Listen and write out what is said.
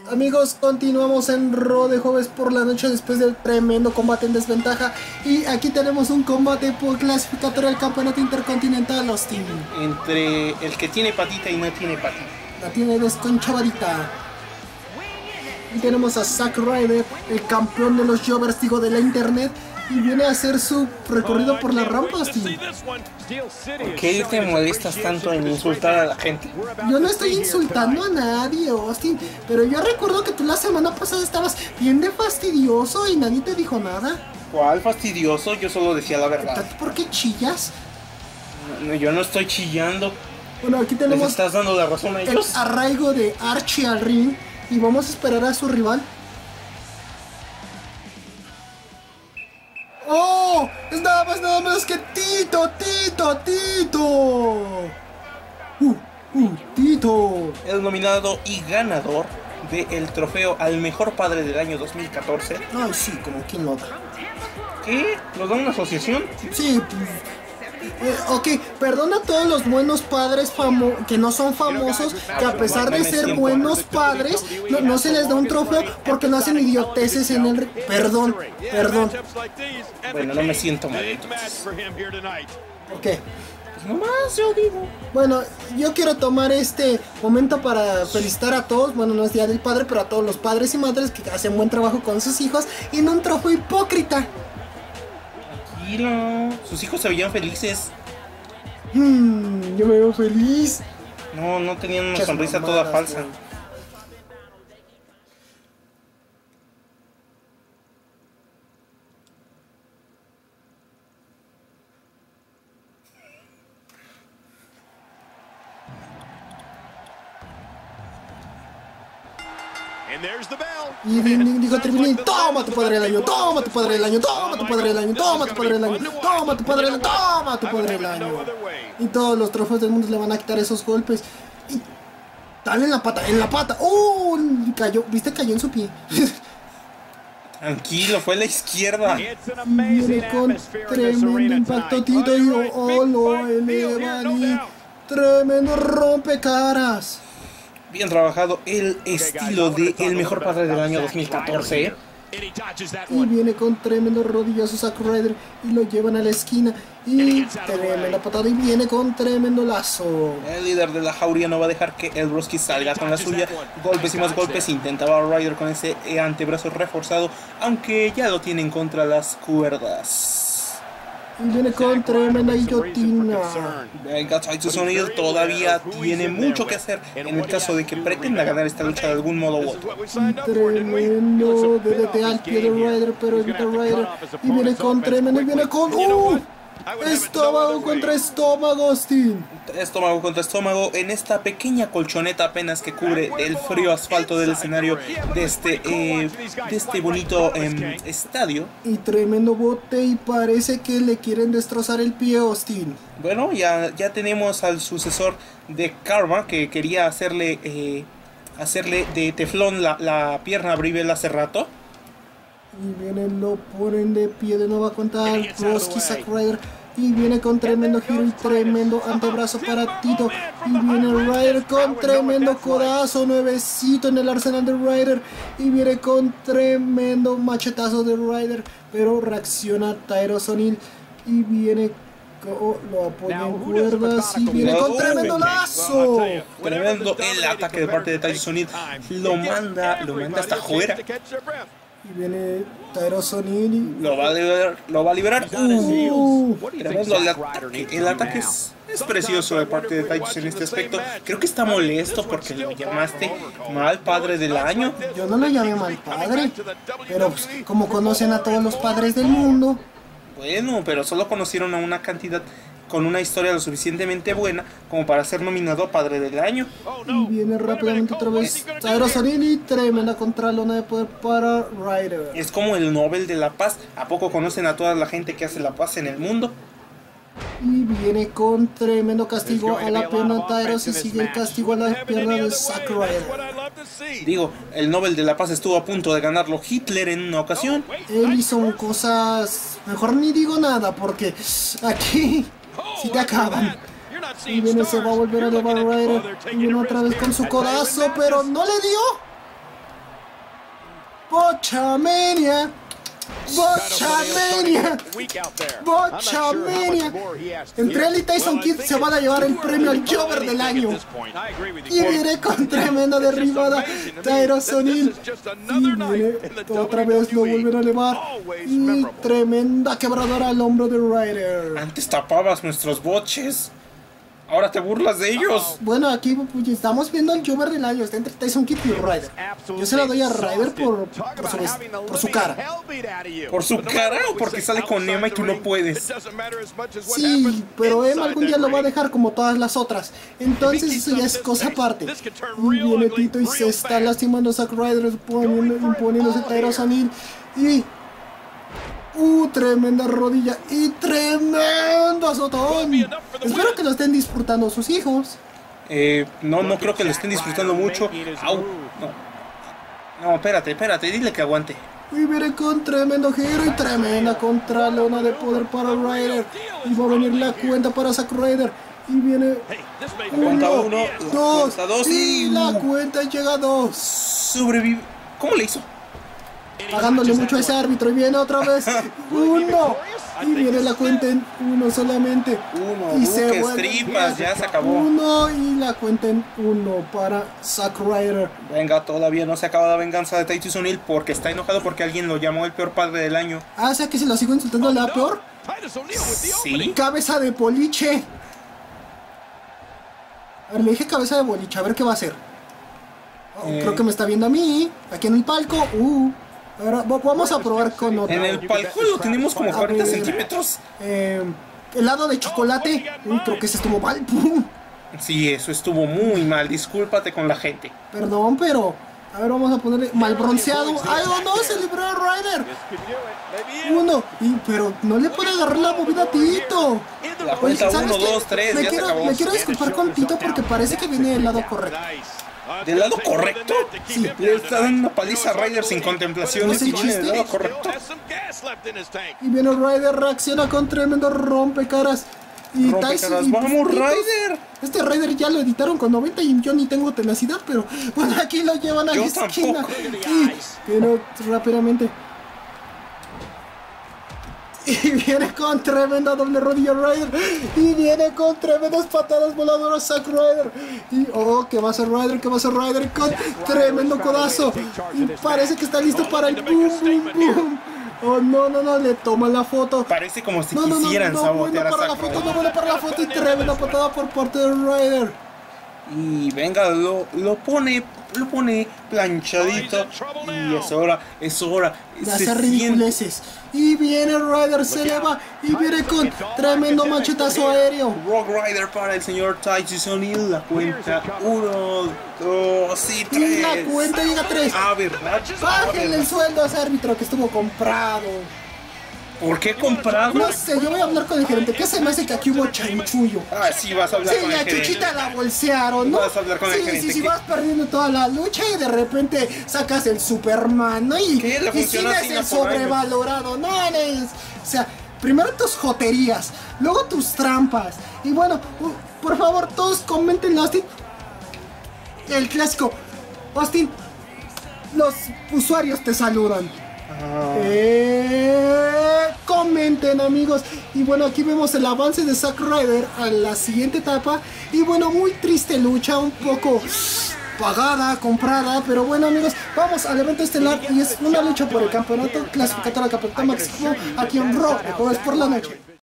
Amigos, continuamos en Raw de jueves por la noche después del tremendo combate en desventaja. Y aquí tenemos un combate por clasificatorio al campeonato intercontinental, Austin. Entre el que tiene patita y no tiene patita. La tiene desconchavadita. Y tenemos a Zack Ryder, el campeón de los Jovers, digo, de la internet. Y viene a hacer su recorrido por la rampa, Austin. ¿Por qué te molestas tanto en insultar a la gente? Yo no estoy insultando a nadie, Austin. Pero yo recuerdo que tú la semana pasada estabas bien de fastidioso y nadie te dijo nada. ¿Cuál fastidioso? Yo solo decía la verdad. ¿Por qué chillas? No, yo no estoy chillando. Bueno, aquí tenemos... ¿Les estás dando la razón a ellos? El arraigo de Archie al ring. Y vamos a esperar a su rival. ¡Oh! Es nada más que Tito. Tito. El nominado y ganador del trofeo al mejor padre del año 2014. Ay, sí, como quien lo da. ¿Qué? ¿Lo da una asociación? Sí, ok, perdona a todos los buenos padres que no son famosos, que a pesar de ser buenos padres, no se les da un trofeo porque no hacen idioteces en el... Perdón. Bueno, no me siento mal entonces. ¿Por qué? Pues nomás yo digo. Bueno, yo quiero tomar este momento para felicitar a todos, bueno, no es Día del Padre, pero a todos los padres y madres que hacen buen trabajo con sus hijos y no un trofeo hipócrita. Sus hijos se veían felices. Yo me veo feliz. No tenían una sonrisa toda falsa. Y dijo Tribilín, toma tu padre del año, toma tu padre del año, toma tu padre del año, toma tu padre del año, toma tu padre del año, toma tu padre del año. Y todos los trofeos del mundo le van a quitar esos golpes. Y dale en la pata. Cayó, ¿viste? Cayó en su pie. Tranquilo, fue a la izquierda. Viene con tremendo impacto Tito y lo elevan y tremendo rompecaras. Bien trabajado el estilo de el mejor padre del año 2014. Y viene con tremendo rodillazo Zack Ryder y lo llevan a la esquina. Y tremenda patada y viene con tremendo lazo. El líder de la jauría no va a dejar que el Broski salga con la suya. Golpes y más golpes. Intentaba Ryder con ese antebrazo reforzado, aunque ya lo tienen contra las cuerdas. Y viene con tremenda guillotina. Venga, Tyson O'Neill todavía tiene mucho que hacer en el caso de que pretenda ganar esta lucha de algún modo u otro. Tremendo DDT al pie de Ryder, pero evita Ryder. Y viene con tremendo, y viene con... estómago contra estómago, Austin. Estómago contra estómago en esta pequeña colchoneta apenas que cubre el frío asfalto del escenario de este bonito estadio. Y tremendo bote y parece que le quieren destrozar el pie, Austin. Bueno, ya tenemos al sucesor de Karma que quería hacerle de teflón la pierna a Brivel hace rato. Y viene, lo ponen de pie de nueva cuenta al Broski Zack Ryder. Y viene con tremendo giro y tremendo antebrazo para Tito. Y viene Ryder con tremendo codazo nuevecito en el arsenal de Ryder. Y viene con tremendo machetazo de Ryder. Pero reacciona Tyson O'Neill. Y viene... lo apoya en cuerdas y viene con tremendo lazo. Tremendo el ataque de parte de Tyson O'Neill. Lo manda hasta afuera. Y viene Tyson O'Neill y... Lo va a liberar. Tremendo el ataque es precioso de parte de Tyson en este aspecto. Creo que está molesto porque lo llamaste mal padre del año. Yo no lo llamé mal padre, pero pues, como conocen a todos los padres del mundo. Bueno, pero solo conocieron a una cantidad con una historia lo suficientemente buena como para ser nominado a Padre del Año. Y viene rápidamente otra vez Tyson O'Neill y tremenda contralona de poder para Ryder. Es como el Nobel de la Paz. ¿A poco conocen a toda la gente que hace la paz en el mundo? Y viene con tremendo castigo a la pierna de Tyros y sigue el castigo a la pierna de Zack Ryder. Digo, el Nobel de la Paz estuvo a punto de ganarlo Hitler en una ocasión. Él hizo cosas... Mejor ni digo nada porque aquí si te acaban. Y viene, se va a volver a elevar Ryder. Y viene otra vez con su codazo, pero no le dio. Botchamania. Botchamania. Botchamania. Entre él y Tyson Kidd se van a llevar el premio al Jobber del año. Y viene con tremenda derribada Tyrus O'Neil. Y viene otra vez, lo vuelven a elevar. Y tremenda quebradora al hombro de Ryder. Antes tapabas nuestros boches. Ahora te burlas de ellos. Bueno, aquí pues, estamos viendo el Jobber del año. Está entre Tyson Kidd y Ryder. Yo se la doy a Ryder por su cara. ¿Por su cara o porque sale con Emma y tú no puedes? Sí, pero Emma algún día lo va a dejar como todas las otras. Entonces eso ya es cosa aparte. Y viene Tito y se está lastimando a Zack Ryder, imponiéndose Tyrus O'Neil. Y... tremenda rodilla y tremendo azotón. Espero que lo estén disfrutando sus hijos. No creo que lo estén disfrutando mucho. Au, no, espérate, dile que aguante. Y viene con tremendo giro y tremenda contralona de poder para Ryder. Y va a venir la cuenta para Zack Ryder. Y viene uno, dos y la cuenta llega a 2. Sobrevive. ¿Cómo le hizo? Pagándole mucho a ese árbitro. Y viene otra vez 1. Y viene la cuenta en 1 solamente. Y se vuelve tripas, ya se acabó. 1 y la cuenta en 1 para Zack Ryder. Venga, todavía no se acaba la venganza de Titus O'Neil porque está enojado porque alguien lo llamó el peor padre del año. O sea que se lo sigo insultando la peor. Sí. Cabeza de boliche. A ver, le dije cabeza de boliche, a ver qué va a hacer. Creo que me está viendo a mí, aquí en el palco. Ahora vamos a probar con otro. En el palco lo tenemos como 40 centímetros. Helado de chocolate. Creo que ese estuvo mal. Sí, eso estuvo muy mal. Discúlpate con la gente. Perdón, pero... A ver, vamos a ponerle mal bronceado. ¡Ay, no! Se libró a Ryder. 1. Pero no le puede agarrar la movida a Tito. La cuenta 1, 2, 3, ya se acabó. Me quiero disculpar con Tito porque parece que viene del lado correcto. ¿Del lado correcto? Sí. Le está dando una paliza a Ryder sin contemplaciones y viene del lado correcto. Y viene Ryder, reacciona con tremendo rompecaras. Y Tyson, ¡vamos, Ryder! Este Ryder ya lo editaron con 90 y yo ni tengo tenacidad, pero bueno, aquí lo llevan a la esquina. Pero rápidamente. Y viene con tremenda doble rodilla Ryder. Y viene con tremendas patadas voladoras Zack Ryder. Y ¿qué va a hacer Ryder? ¿Qué va a hacer Ryder? Con tremendo codazo. Y parece que está listo para el boom, boom, boom. No, le toman la foto. Parece como si quisieran sabotear a Zack Ryder. No para la foto y tremenda patada por parte de Ryder. Y venga, lo pone planchadito. Y es hora. De hacer ridiculeces. Y viene Ryder, se eleva y viene con tremendo machetazo aéreo. Rock Ryder para el señor Titus O'Neil. La cuenta 1, 2 y 3. Y la cuenta llega a 3. ¿Verdad? Bájenle el sueldo a ese árbitro que estuvo comprado. ¿Por qué comprado? No sé, yo voy a hablar con el gerente. ¿Qué se me hace que aquí hubo chanchullo? Sí, vas a hablar con el gerente. Sí, a Chuchita la bolsearon, ¿no? Vas a hablar con el gerente. Sí, vas perdiendo toda la lucha y de repente sacas el Superman, ¿no? Y sigues el sobrevalorado, ¿no? O sea, primero tus joterías, luego tus trampas. Y bueno, por favor, todos comenten, Austin. El clásico. Austin, los usuarios te saludan. Comenten, amigos. Y bueno, aquí vemos el avance de Zack Ryder a la siguiente etapa. Y bueno, muy triste lucha, un poco pagada, comprada. Pero bueno, amigos, vamos al evento estelar. Y es una lucha por el campeonato clasificatorio al campeonato máximo aquí en Raw, el jueves por la noche.